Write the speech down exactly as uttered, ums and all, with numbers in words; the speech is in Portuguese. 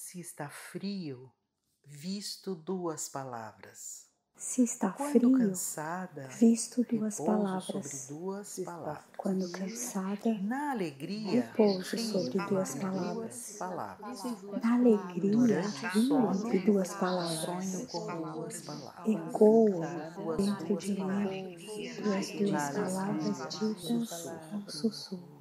Se está frio, visto duas palavras. Se está Quando frio, cansada, visto duas repouso sobre palavras. duas palavras. Quando cansada, Na alegria, repouso rio sobre duas entre palavras. duas palavras. Na alegria, Durante o rio sono, entre duas palavras. sonho com duas palavras. Ecoam Duas dentro duas de mim palavras. duas duas Na palavras alegria, um ditas sussurro. um sussurro.